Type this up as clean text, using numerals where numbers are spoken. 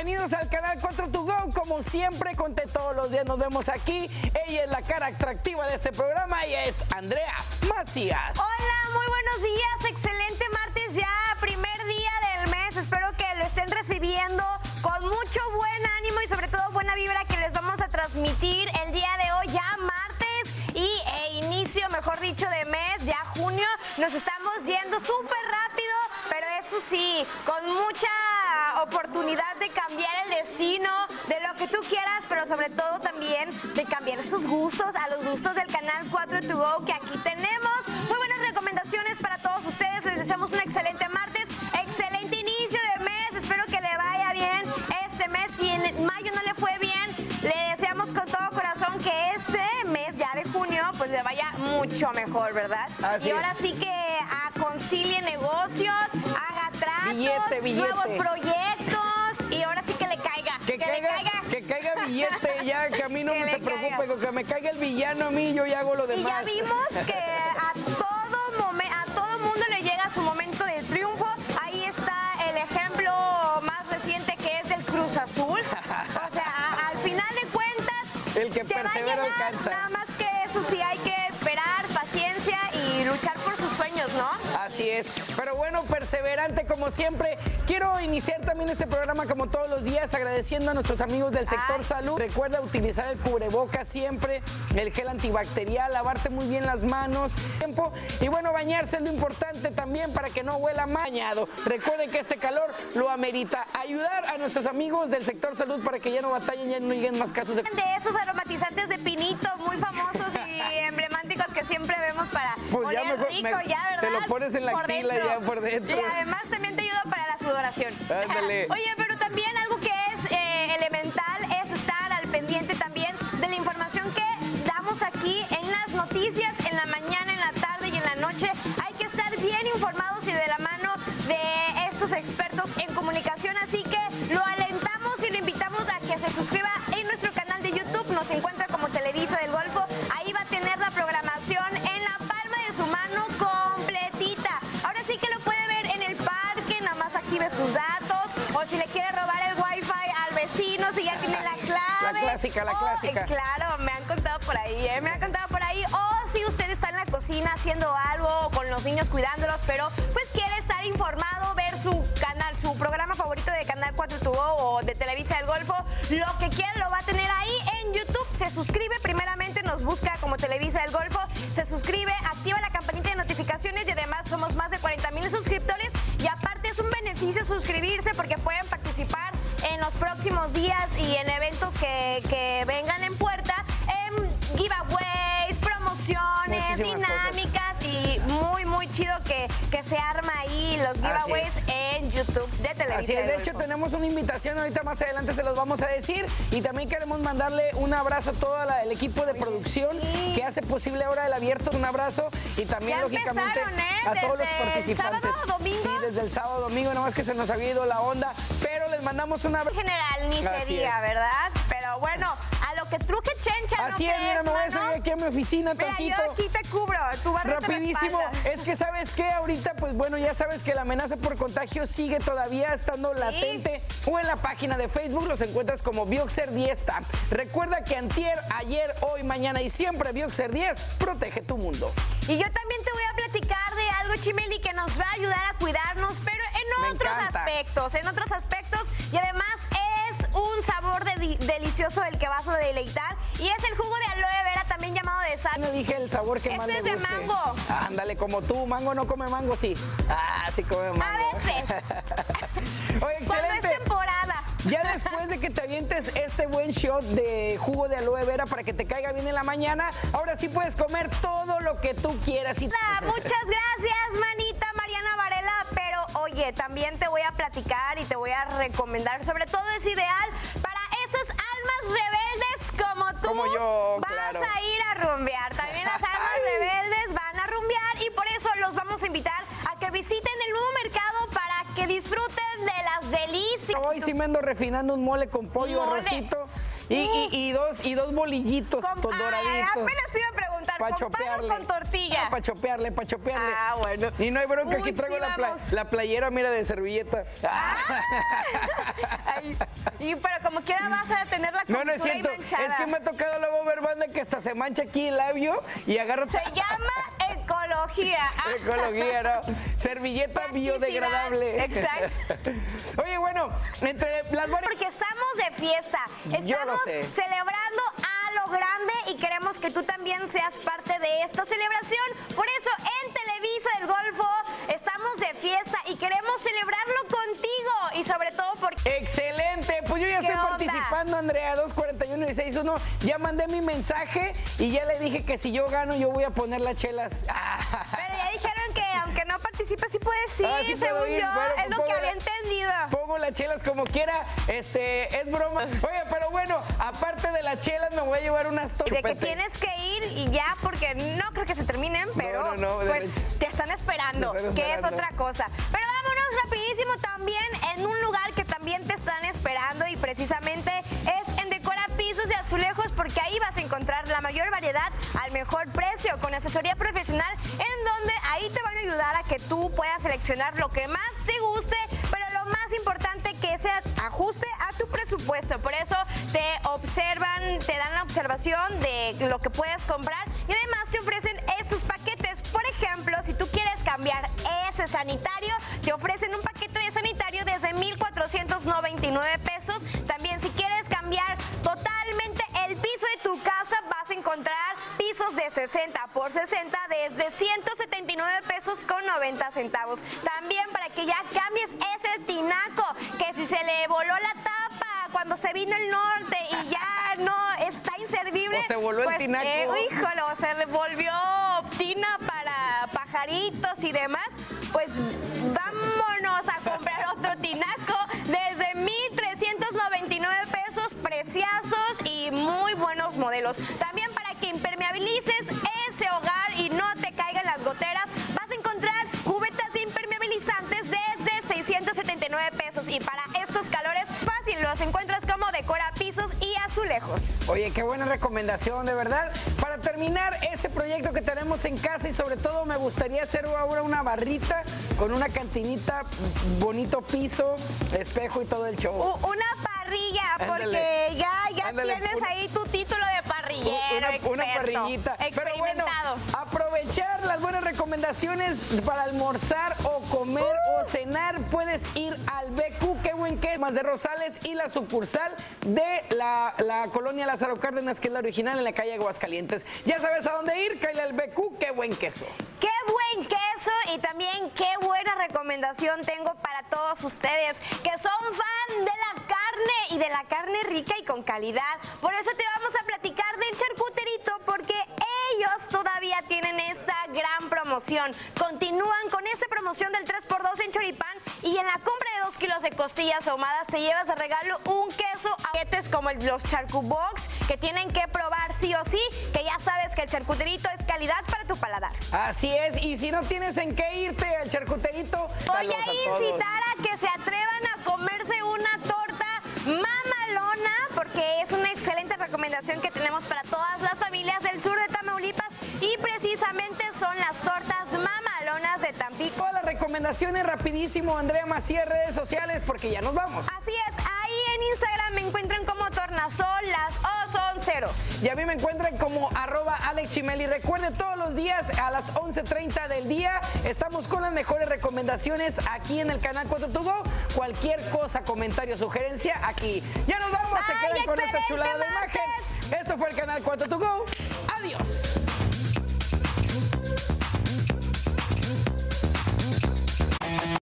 bienvenidos al canal 4 To Go. Como siempre, conté todos los días nos vemos aquí. Ella es la cara atractiva de este programa. Ella es Andrea Macías. Hola, muy buenos días. Excelente martes ya, primer día del mes. Espero que lo estén recibiendo con mucho buen ánimo y sobre todo buena vibra que les vamos a transmitir el día de hoy, ya martes y inicio, mejor dicho, de mes, ya junio. Nos estamos yendo súper rápido, pero eso sí, con mucha oportunidad de cambiar el destino, de lo que tú quieras, pero sobre todo también de cambiar sus gustos a los gustos del canal 4 To Go, que aquí tenemos muy buenas recomendaciones para todos ustedes. Les deseamos un excelente martes, excelente inicio de mes. Espero que le vaya bien este mes. Si en mayo no le fue bien, le deseamos con todo corazón que este mes ya de junio pues le vaya mucho mejor, ¿verdad? Así y ahora es. sí que concilie negocios, haga tratos, Billete. nuevos proyectos y ahora sí que le caiga. Que caiga billete ya, que a mí no Que me le se preocupe, caiga. con que me caiga el villano a mí, yo ya hago lo Y demás. ya vimos que a todo mundo le llega su momento de triunfo. Ahí está el ejemplo más reciente, que es del Cruz Azul. O sea, al final de cuentas, El que te va a persevera llegar. alcanza. Nada más que eso sí, hay que esperar, paciencia y luchar por sus sueños, ¿no? Así es, pero bueno, perseverante como siempre. Quiero iniciar también este programa como todos los días agradeciendo a nuestros amigos del sector salud. Recuerda utilizar el cubrebocas siempre, el gel antibacterial, lavarte muy bien las manos, y bueno, bañarse es lo importante también para que no huela bañado. Recuerden que este calor lo amerita. Ayudar a nuestros amigos del sector salud para que ya no batallen, ya no lleguen más casos de esos aromatizantes de pinito muy famosos y emblemáticos que siempre vemos para pues ya oler mejor rico, ya, ¿verdad? te lo pones en la Por axila dentro. ya por dentro. Y además también te ayuda para la sudoración. Ándale. Oye, pero también algo que es elemental es estar al pendiente también de la información que damos aquí en las noticias, en la mañana, en la tarde y en la noche. Hay que estar bien informados y de la mano de estos expertos en comunicación, así que lo alentamos y lo invitamos a que se suscriba en nuestro canal de YouTube. Nos encuentra como Televisa del Golfo. Ahí va a tener la programación en la palma de su mano completita. Ahora sí que lo puede ver en el parque, nada más active sus datos, o si le quiere robar el wifi al vecino, si ya tiene la clave. La clásica. Claro, me han contado por ahí, o si usted está en la cocina haciendo algo, con los niños cuidándolos, pero pues quiere estar informado, ver su canal, su programa favorito de Canal 4 To Go o de Televisa del Golfo, lo que quiera lo va a tener ahí en YouTube. Se suscribe, primeramente nos busca como Televisa del Golfo, se suscribe, activa la campanita de notificaciones y además somos más de 40,000 suscriptores y aparte es un beneficio suscribirse porque pueden participar en los próximos días y en eventos que vengan en puerta, en giveaways, promociones, Muchísimas dinámicas y muy chido que se arma ahí los giveaways en YouTube de Televisa. Así es, de del hecho Golfo. tenemos una invitación, ahorita más adelante se los vamos a decir y también queremos mandarle un abrazo a todo el equipo de producción que hace posible ahora el abierto, un abrazo y también Ya lógicamente empezaron, a todos los desde participantes. el sábado, domingo. Sí, desde el sábado, domingo, nada más que se nos había ido la onda, pero les mandamos un abrazo. En general ni se Así diga, es. ¿verdad? Pero bueno, a lo que truje chencha, ¿no Así es, crees, mira, me voy a mano? salir aquí a mi oficina Mira, tantito. yo aquí te cubro, tu barrita de Rapidísimo, espalda. es que sabes que ahorita, pues bueno, ya sabes que la amenaza por contagio sigue todavía estando latente o en la página de Facebook los encuentras como Bioxer 10 TAP. Recuerda que antier, ayer, hoy, mañana y siempre Bioxer 10 protege tu mundo. Y yo también te voy a platicar de algo, Chimeli, que nos va a ayudar a cuidarnos, pero Me en otros aspectos, y además es un sabor delicioso el que vas a deleitar, y es el jugo de aloe vera, también llamado de sal. ¿Quién elige el sabor que más le Este guste? es de mango. Ándale, como tú, mango no come mango, sí. Ah, sí come mango. A veces. Oye, Cuando es excelente. temporada. Ya después de que te avientes este buen shot de jugo de aloe vera para que te caiga bien en la mañana, ahora sí puedes comer todo lo que tú quieras. Muchas gracias, manita Mariana Varela, pero oye, también te voy a platicar y te voy a recomendar, sobre todo es ideal para esas almas rebeldes como tú. Como yo, vas claro. a ir a rumbear. También las almas rebeldes van a rumbear y por eso los vamos a invitar a que visiten el nuevo mercado para que disfruten de las delicias. Hoy sí me ando refinando un mole con pollo, Mole. arrocito y dos bolillitos doraditos. Apenas te iba a preguntar, ¿Con pan o con tortilla? Para chopearle. Ah, bueno. Y no hay bronca, aquí Uy, traigo sí, la playera, mira, de servilleta. Ay, pero como quiera vas a tener la No es comisura cierto. manchada. Es que me ha tocado luego ver banda que hasta se mancha aquí el labio y agarra... Se llama ecología. Ecología, ¿no? Servilleta biodegradable. Exacto. Oye, bueno, entre las varias... Porque estamos de fiesta. Yo lo Estamos sé. celebrando a lo grande y queremos que tú también seas parte de esta celebración. Por eso en Televisa del Golfo estamos de fiesta y queremos celebrarlo contigo. Y sobre todo porque... ¡Excelente! Pues yo ya estoy participando, Andrea, 241-661. Ya mandé mi mensaje y ya le dije que si yo gano, yo voy a poner las chelas. Pero ya dijeron que aunque no participes, sí puedes ir, Sí según ir. yo. Bueno, es lo que había entendido. Pongo las chelas como quiera, es broma. Oye, pero bueno, aparte de las chelas, me voy a llevar unas De que tienes que ir y ya, porque no creo que se terminen, pero pues te están esperando, que es otra cosa. Pero vámonos rapidísimo también en un lugar que también te están esperando y precisamente es en Decora Pisos de Azulejos, porque ahí vas a encontrar la mayor variedad al mejor precio, con asesoría profesional, en donde ahí te van a ayudar a que tú puedas seleccionar lo que más te guste, pero lo más importante que se ajuste a tu presupuesto. Por eso te observan, te dan la observación de lo que puedes comprar y además te ofrecen estos paquetes. Por ejemplo, si tú quieres cambiar ese sanitario, te ofrecen un paquete de sanitario desde 1,499 pesos. También si quieres cambiar totalmente el piso de tu casa, vas a encontrar pisos de 60 por 60 desde 179 pesos con 90 centavos. También para que ya cambies ese tinaco, que si se le voló la tapa cuando se vino el norte y ya no está inservible. O se voló el tinaco. Híjole, o se le volvió tina para pajaritos y demás. Pues vámonos a comprar otro tinaco desde 1,399 pesos, preciazos y muy buenos modelos. También para que impermeabilices ese hogar y no te caigan las goteras, vas a encontrar cubetas impermeabilizantes desde 679 pesos. Y para estos calores, fácil, los encuentras como Decora Pisos y Azulejos. Oye, qué buena recomendación, de verdad. Para terminar ese proyecto que tenemos en casa y sobre todo me gustaría hacer ahora una barrita con una cantinita, bonito piso, espejo y todo el show. Una parrilla, porque ya tienes ahí tu título de parrillero, una parrillita. Pero bueno, aprovechar las buenas recomendaciones para almorzar o comer o cenar. Puedes ir al BQ, qué buen queso, más de Rosales y la sucursal de la colonia Lázaro Cárdenas, que es la original en la calle Aguascalientes. Ya sabes a dónde ir, cállale al BQ, qué buen queso. ¡Qué buen queso! Y también qué buena recomendación tengo para todos ustedes que son fan de la carne y de la carne rica y con calidad. Por eso te vamos a platicar del charcuterito, porque ellos todavía tienen esta gran promoción. Continúan con esta promoción del 3x2 en choripán y en la compra de 2 kilos de costillas ahumadas te llevas de regalo un queso a paquetes como los Charcubox, que tienen que probar sí o sí, que ya sabes que el charcuterito es calidad para tu paladar. Así es, y si no tienes en qué irte al charcuterito, voy a incitar a que se atrevan a comerse una torta mamalona, porque es una excelente recomendación que tenemos para todas las familias del sur de Tamaulipas y precisamente son las tortas mamalonas de Tampico. Todas las recomendaciones rapidísimo, Andrea Macías, redes sociales, porque ya nos vamos. Así es, ahí en Instagram me encuentran como Tornasol, las O son ceros. Y a mí me encuentran como @AlexChimel. Y recuerde, todos los días a las 11:30 del día estamos con las mejores recomendaciones aquí en el canal 4 Go. Cualquier cosa, comentario, sugerencia, aquí. Ya nos vamos, se quedan con esta chulada de imagen. Esto fue el canal 4 Go. Adiós.